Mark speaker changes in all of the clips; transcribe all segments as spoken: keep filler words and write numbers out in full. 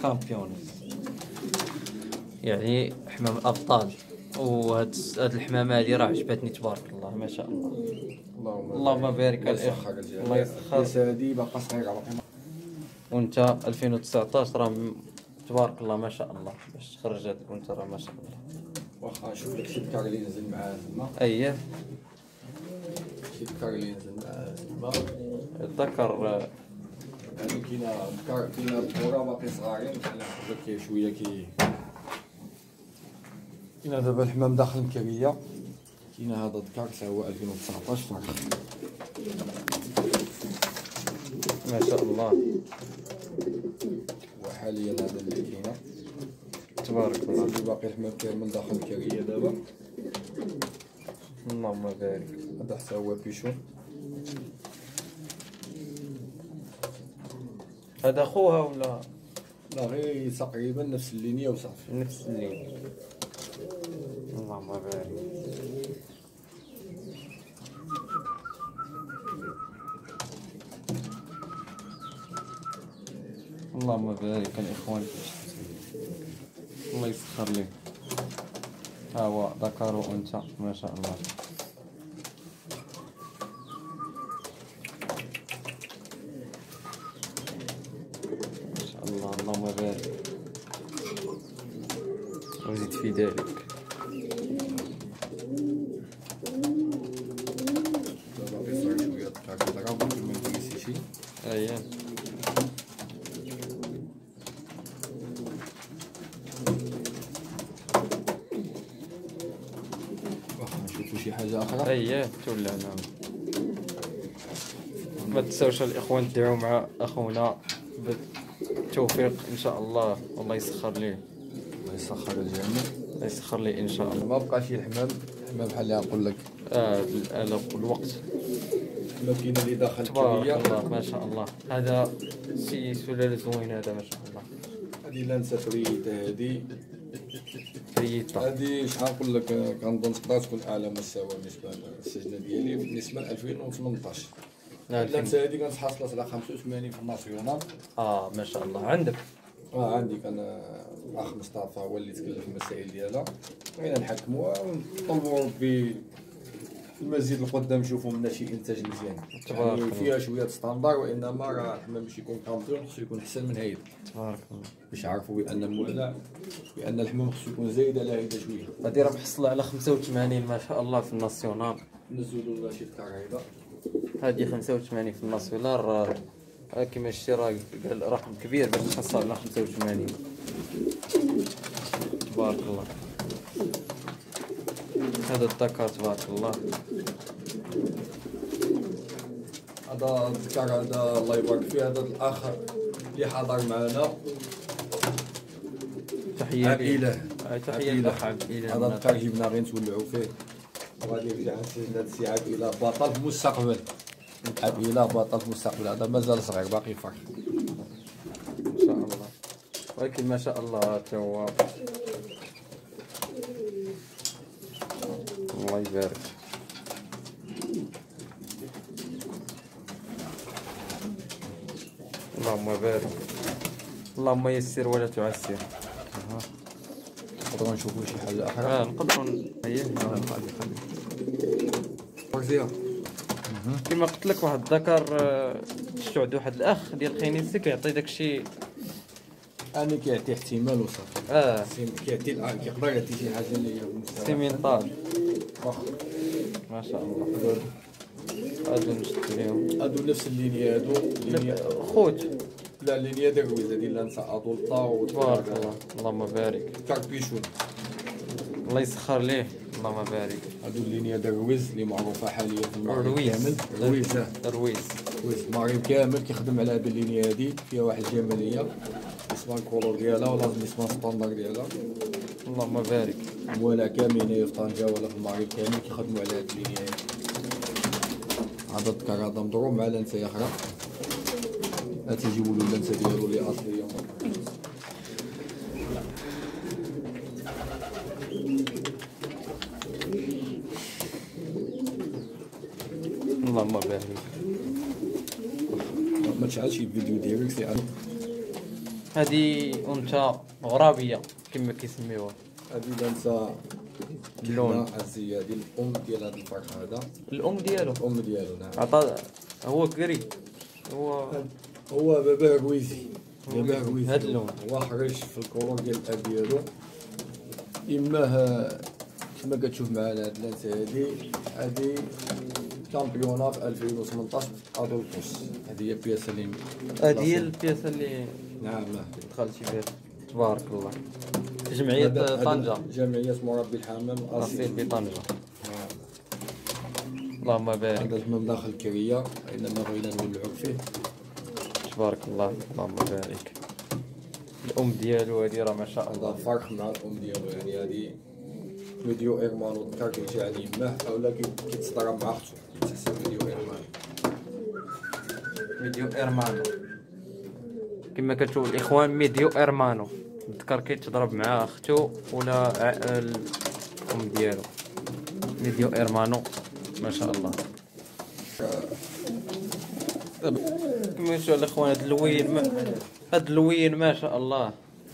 Speaker 1: كامبيونز، يعني حمام الابطال. وهاد هاد الحمامه هادي راه عجبتني تبارك الله ما شاء الله. اللهم بارك الاخ، الله يسخر.
Speaker 2: هادي باقا صغيره.
Speaker 1: وانت ألفين وتسعطاش راه تبارك الله ما شاء الله باش تخرج هاد الانثى راه ما شاء الله.
Speaker 2: واخا نشوف لك شي دكار اللي نزل معاه تما.
Speaker 1: اييه
Speaker 2: شي دكار اللي نزل معاه تما.
Speaker 1: الذكر
Speaker 2: يعني كاينه دكار كاينه الكره باقي صغارين بحال هكا كي شويه كي كاينه دابا الحمام داخل مكريه. كاينه هذا الدكار حتى هو ألفين وتسعطاش فرق
Speaker 1: ما شاء الله.
Speaker 2: وحاليا هذا اللي كاينه
Speaker 1: تبارك الله.
Speaker 2: اللي باقي الحمام كامل داخل مكريه دابا.
Speaker 1: اللهم بارك.
Speaker 2: هذا حتى هو بيشون.
Speaker 1: هذا خوها ولا
Speaker 2: لا غير تقريبا نفس اللينيه وصافي.
Speaker 1: نفس اللي؟ اللهم بارك. اللهم بارك الاخوان، الله يسخر لك. ها هو ذكر وانثى ما شاء الله. ما شاء الله اللهم بارك وزيد في ذلك.
Speaker 2: دابا باقي صغير شويه الدكار كيضرب ما يجلس شي.
Speaker 1: اييه
Speaker 2: نشوفو شي حاجه اخرى.
Speaker 1: اييه تولى. نعم ما تنساوش الاخوان تدعوا مع اخونا بالتوفيق ان شاء الله، والله يسخر ليه.
Speaker 2: الله يسخر الجميع.
Speaker 1: الله يسخر ليه ان شاء الله.
Speaker 2: ما بقاش شي الحمام الحمام بحال اللي نقول لك.
Speaker 1: اه الآلة والوقت.
Speaker 2: الحمام كاين اللي داخل
Speaker 1: تبارك
Speaker 2: كريه.
Speaker 1: الله ما شاء الله. هذا شي سلاله زوين هذا ما شاء الله.
Speaker 2: هذه لانسه فريده هذه.
Speaker 1: فريتا
Speaker 2: هذه شحال نقول لك كنظن تقدر تكون اعلى مستوى بالنسبه للسجنه ديالي بالنسبه ل ألفين وثمنطاش. اللانسه هذه كانت حاصله على خمسة وثمانين في الناسيونال.
Speaker 1: اه ما شاء الله. عندك؟
Speaker 2: اه عندي كان الاخ مصطفى هو اللي تكلف في المسائل ديالها. بغينا نحكموها ونطلبوا ربي المزيد القدام نشوفوا منها شي انتاج مزيان.
Speaker 1: تبارك
Speaker 2: يعني
Speaker 1: الله.
Speaker 2: فيها شويه ستاندار، وانما راه الحمام باش يكون كامبيون خصو يكون احسن من هيدا.
Speaker 1: تبارك الله.
Speaker 2: باش يعرفوا بان المولع بان الحمام خصو يكون زايد على هيدا شويه.
Speaker 1: هذه راه محصله على خمسة وثمانين ما شاء الله في الناسيونال.
Speaker 2: نزلوا لنا شي دكار هيدا.
Speaker 1: هذه خمسة وثمانين في الناسيونال راه كيما شتي راه قال رقم كبير باش تحصل على خمسة وثمانين. تبارك الله. هذا الذكر تبارك الله.
Speaker 2: هذا الذكر هذا الله يبارك فيه. هذا الاخ اللي حاضر معنا
Speaker 1: تحيه
Speaker 2: عبد
Speaker 1: ليه.
Speaker 2: اله.
Speaker 1: آه، تحيه للاخ عبد اله.
Speaker 2: هذا الذكر جبنا غير نتولعوا فيه وغادي يرجع لسجن هذا السي عبد اله بطل في المستقبل. عبد اله بطل في المستقبل. هذا مازال صغير باقي فرح
Speaker 1: ان شاء الله. ولكن ما شاء الله حتى هو الله يبارك. اللهم بارك. اللهم يسر ولا تعسر.
Speaker 2: نقدروا نشوفوا شي حاجه اخرى.
Speaker 1: اه نقدروا. اييه
Speaker 2: خلي خلي
Speaker 1: كما قلت لك واحد الذكر شفتو عند واحد الاخ ديال خينيسي كيعطي داكشي.
Speaker 2: انا كيعطي احتمال وصافي.
Speaker 1: اه
Speaker 2: كيعطي كيقدر يعطي شي حاجه اللي هي بالمستوى.
Speaker 1: سيمينطال
Speaker 2: واخا
Speaker 1: ما شاء الله. هادو نشد ليهم.
Speaker 2: هادو نفس اللينيا. هادو اللينيا
Speaker 1: خوت.
Speaker 2: لا اللينيا ديال الرويزه ديال لانسا ادولطا و
Speaker 1: تبارك الله. اللهم بارك.
Speaker 2: كاربيشون.
Speaker 1: الله يسخر ليه. اللهم بارك.
Speaker 2: هادو اللينيا ديال الرويز اللي معروفه حاليا في المغرب
Speaker 1: الرويز.
Speaker 2: كامل. الرويز اه
Speaker 1: الرويز.
Speaker 2: الرويز المغرب كامل كيخدم على هاد اللينيا هادي. فيها واحد الجماليه اسمها الكولور ديالها ولازم اسمها ستاندار ديالها.
Speaker 1: اللهم بارك.
Speaker 2: الموالع كاملين في طنجه ولا في المغرب كامل كيخدموا على هاد اللينيا هادي. هذا الذكر هذا مضروب مع لانسه اخرى. ها تيجيبوا له اللانسه ديالو اللي اصليه.
Speaker 1: اللهم بارك.
Speaker 2: ما تشعلش الفيديو ديالك سي
Speaker 1: هذه انثى غرابيه كما كيسميوها.
Speaker 2: هذه الانثى
Speaker 1: اللون
Speaker 2: عزيه ديال الام ديال هذا الفرخ هذا.
Speaker 1: الام ديالو
Speaker 2: الام ديالو نعم.
Speaker 1: عطا هو كري هو
Speaker 2: هو بابا غويزي. بابا غويزي
Speaker 1: هذا اللون
Speaker 2: هو حريش في الكولور ديال الاب ديالو. إماه كما كتشوف معنا هاد الانثى هادي هادي كامبيونا في ألفين وثمنطاش ادولفوس. هذه هي البياسه اللي
Speaker 1: هذه هي البياسه اللي
Speaker 2: نعم
Speaker 1: دخلتي بها. تبارك الله. جمعيه طنجه.
Speaker 2: جمعيه مربي الحمام
Speaker 1: اصيل بطنجه.
Speaker 2: نعم.
Speaker 1: اللهم بارك.
Speaker 2: هذا الحمام داخل الكريه انما بغينا نولعو فيه.
Speaker 1: تبارك الله. اللهم بارك. الام ديالو هذه راه ما شاء الله.
Speaker 2: هذا فرق مع الام ديالو يعني هذه فيديو ايرمانو الذكر كيجي على يماه اولا كيتصدر مع اختو كيتحسب فيديو ايرمانو.
Speaker 1: فيديو ايرمانو كما كتشوفوا الاخوان. فيديو ايرمانو الذكر كيتضرب مع اختو ولا الام ديالو. فيديو ايرمانو ما شاء الله. كما تشوفوا الاخوان هاد اللوين ما هاد اللوين ما شاء الله.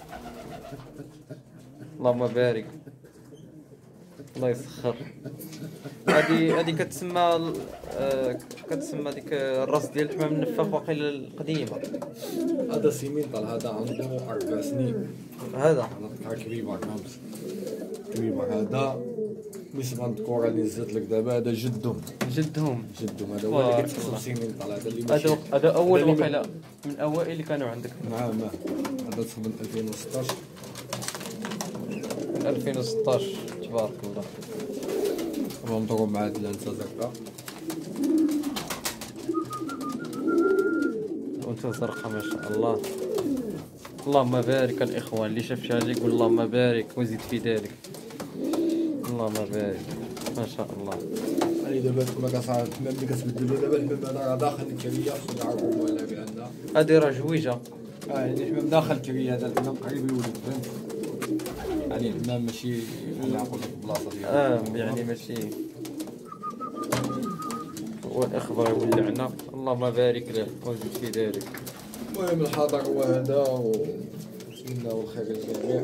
Speaker 1: اللهم بارك. الله يسخر. هادي هادي كتسمى آه كتسمى ديك الراس ديال الحمام النفاخ واقيلا القديمه.
Speaker 2: هذا سيمينطال هذا عنده أربع سنين.
Speaker 1: هذا
Speaker 2: هذا كبيبر خمس كبيبر. هذا بالنسبه للذكوره اللي زدت لك دابا هذا جدهم
Speaker 1: جدهم
Speaker 2: جدهم. هذا هو اللي كيتحسب سيمينطال. هذا اللي ماشي
Speaker 1: هذا هذا اول وقيلا من الاوائل اللي كانوا عندك.
Speaker 2: نعم. هذا تصب من ألفين وستطاش.
Speaker 1: من ألفين وستطاش. تبارك الله.
Speaker 2: نضرب مع هاد الانثى زرقاء.
Speaker 1: وانت زرقاء ما شاء الله. اللهم بارك. الاخوان اللي شاف شي حاجه يقول اللهم بارك وزيد في ذلك. اللهم بارك ما شاء الله.
Speaker 2: هاني دابا كما كصار الحمام اللي كتبدلو دابا الحمام هذا راه داخل الكريه خصنا نعرفو ولا بان
Speaker 1: هادي راه جويجه.
Speaker 2: اه يعني الحمام داخل الكريه. هذا الحمام قريب يولد فهمت. يعني الحمام ماشي بحال نقول لك البلاصه ديالو.
Speaker 1: اه يعني ماشي والاخضر واللعنه. اللهم بارك له وزد في ذلك.
Speaker 2: المهم الحضر هو هذا ونتمناو الخير للجميع.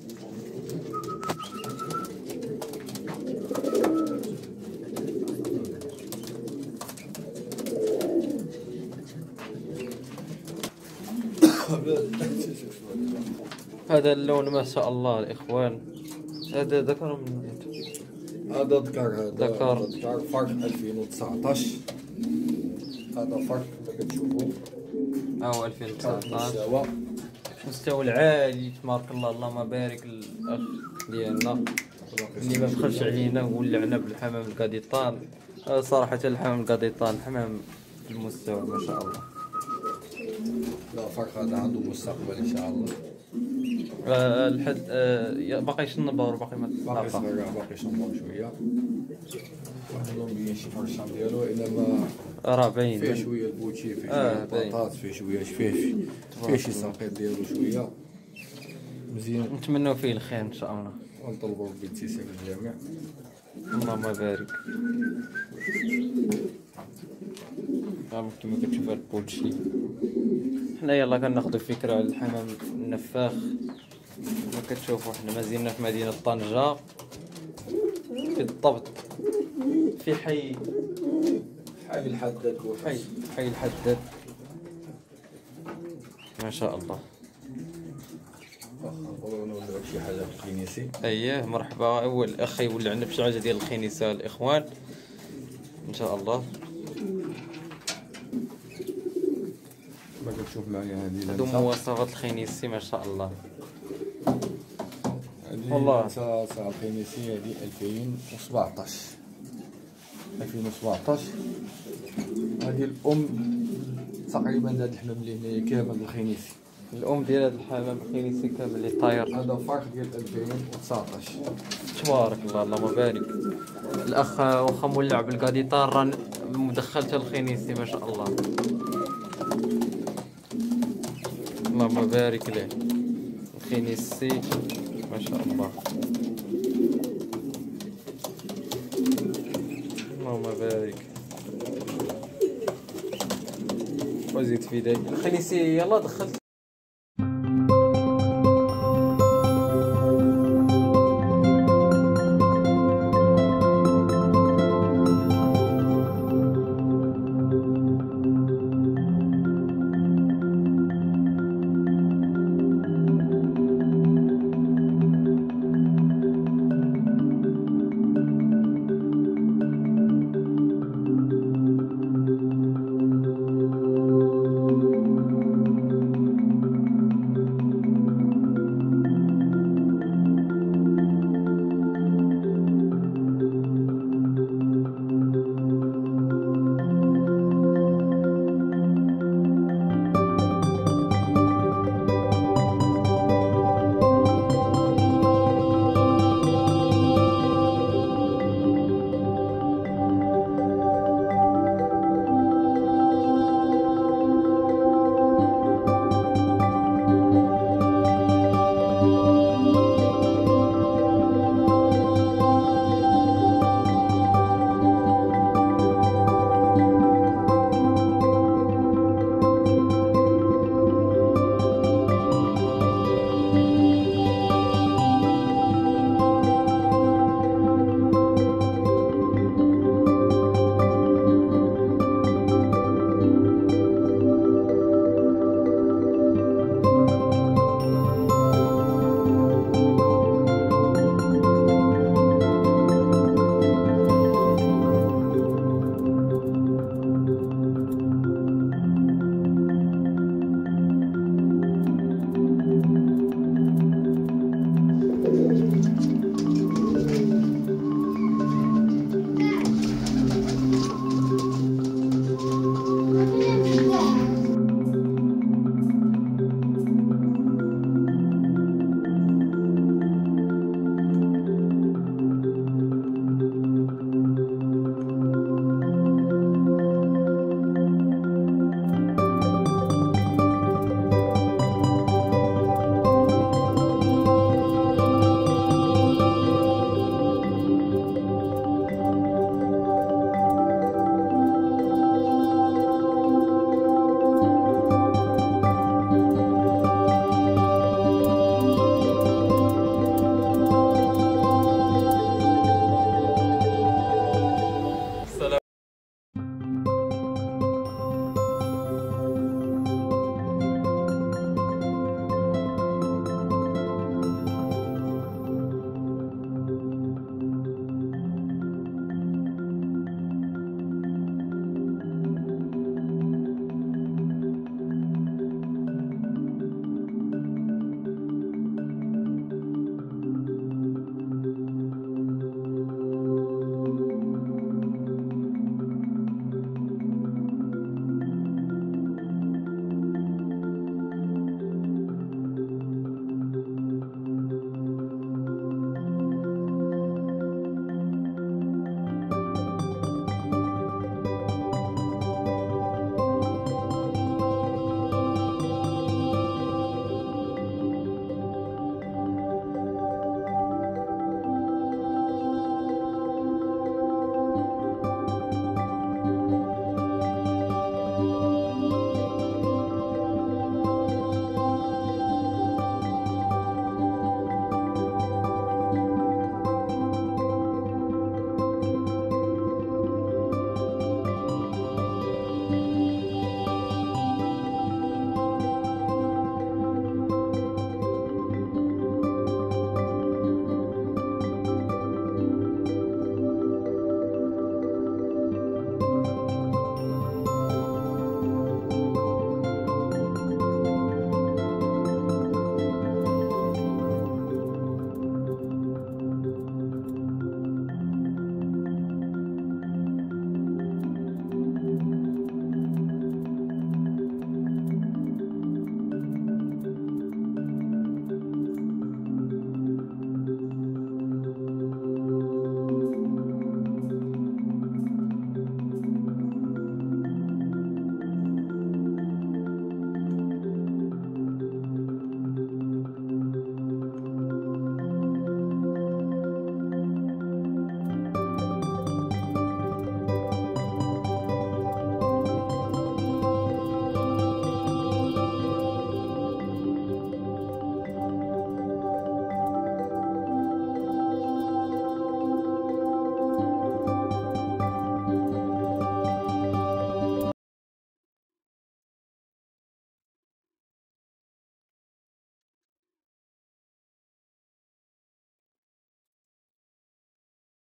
Speaker 1: هذا اللون ما شاء الله الاخوان. هذا ذكر من
Speaker 2: هذا ذكر. هذا
Speaker 1: ذكر.
Speaker 2: ذكر فرق ألفين وتسعطاش. هذا فرق كما كتشوفوا.
Speaker 1: اه ألفين وتسعطاش.
Speaker 2: مستوى
Speaker 1: مستوى العالي تبارك الله. اللهم بارك الاخ ديالنا اللي ما بخلش علينا ولعنا بالحمام القاضيطان. آه صراحه الحمام القاضيطان حمام في المستوى ما شاء الله.
Speaker 2: لا فرق هذا عنده مستقبل ان شاء الله.
Speaker 1: آه الحد آه باقي يشنبر باقي ما
Speaker 2: باقي صغير باقي يشنبر شويه. واحد مبين شي فرشان ديالو انما
Speaker 1: راه باين
Speaker 2: فيه شويه البوتشي فيه
Speaker 1: آه
Speaker 2: شويه البطاط فيه شويه فيه فيه شي ساقيط ديالو شويه مزيان.
Speaker 1: نتمنوا فيه الخير ان شاء الله.
Speaker 2: ونطلبوا ربي التيسير للجميع.
Speaker 1: اللهم بارك. كما كتشوف هاد البوتشي. حنا يلا كناخدو فكره على الحمام النفاخ. كما كتشوفوا حنا مازلنا في مدينه طنجه بالضبط في حي
Speaker 2: حي الحداد.
Speaker 1: حي حي الحداد ما شاء الله.
Speaker 2: واخا نولعو شي حاجه في الكنيسي.
Speaker 1: اييه مرحبا. اول اخ يولعنا بشي حاجه ديال الخنيسه الاخوان ان شاء الله.
Speaker 2: كما كتشوف معايا هذه
Speaker 1: هادو مواصفات الخنيسي ما شاء الله.
Speaker 2: هذه
Speaker 1: والله.
Speaker 2: ساعة ساعة الخنيسي هذه ألفين وسبعطاش. ألفين وسبعطاش. هذه الأم تقريبا هذا الحمام اللي هنايا كامل الخنيسي.
Speaker 1: الام ديال هاد الحمام الخنيسي كامل اللي طاير.
Speaker 2: هذا فرق ديال ألفين وتسعطاش.
Speaker 1: تبارك الله. اللهم بارك. الاخ واخا مولع بالقاديطار راه مدخلته الخنيسي ما شاء الله. اللهم بارك له. الخنيسي ما شاء الله. اللهم بارك وزيد في ذلك. الخنيسي يلا دخلت